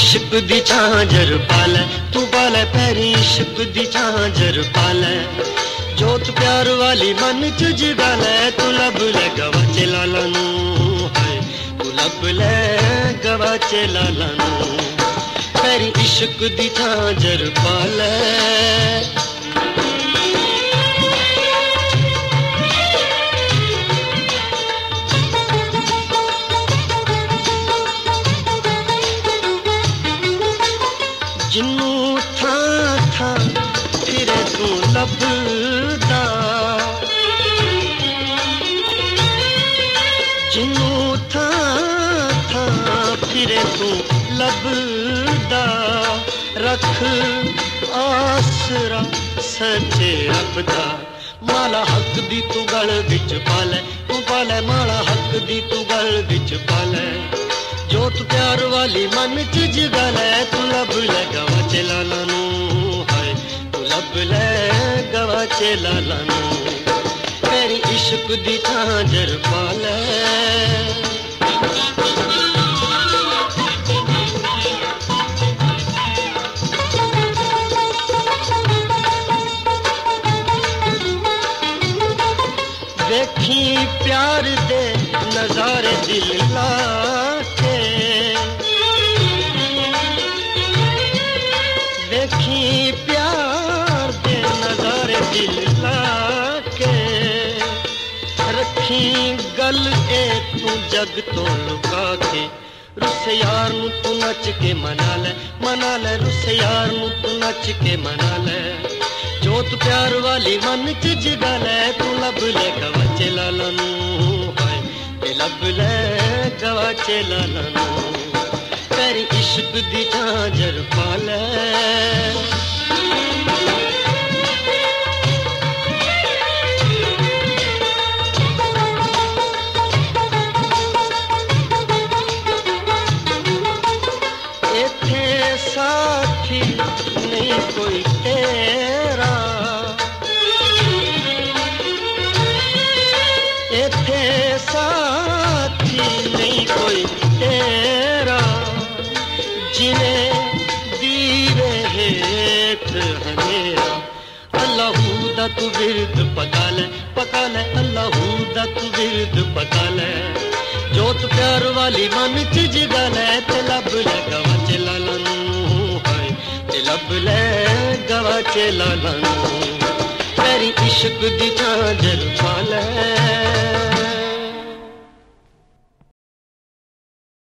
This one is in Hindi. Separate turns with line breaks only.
इश्क दी झांझर पालै तू पालै पैरी इश्क दी झांझर पालै जोत प्यार वाली मन च जगालै तू लब ले गवाचे लाला नू हाय तू लब ले गवाचे लाला नू पैरी इश्क दी झांझर पालै जिन्नू थां थां फिरे तू लभदा जिन्नू थां थां फिरे तू लभदा रख आसरा सच्चे रब दा माला हक दी तू गल विच पालै माला हक दी तू गल विच पालै जोत प्यार वाली मन च जगालै तू लब ले गवाचे लाला नू हाय तू लब ले गवाचे लाला नू तेरी इश्क दी झांझर पालै देखी प्यार दे नजारे दिल ला देखी प्यार दे नजारे दिल लाके रखी गल ए तू जग तो लुका के रुस यार नू तू नच के मना ले रुस यार नू तू नच के मना ले जोत प्यार वाली मन च जगा ले तू लब ले गवाचे लाला नू हाय ते लब ले गवाचे लाला नू तेरी इश्क दी झांझर पालै इत्थे साथी नहीं कोई तेरा इत्थे साथी नहीं कोई तेरा जिन्हें दीवे हेठ हनेरा अल्लाहू दा तू विरद पका ले अल्लाहू दा तू विरद पका ले जोत प्यार वाली मन च जगा ले ते लब ले गवाचे लाला नू हाय ते लब ले गवाचे लाला नू तेरी इश्क दी झांझर पालै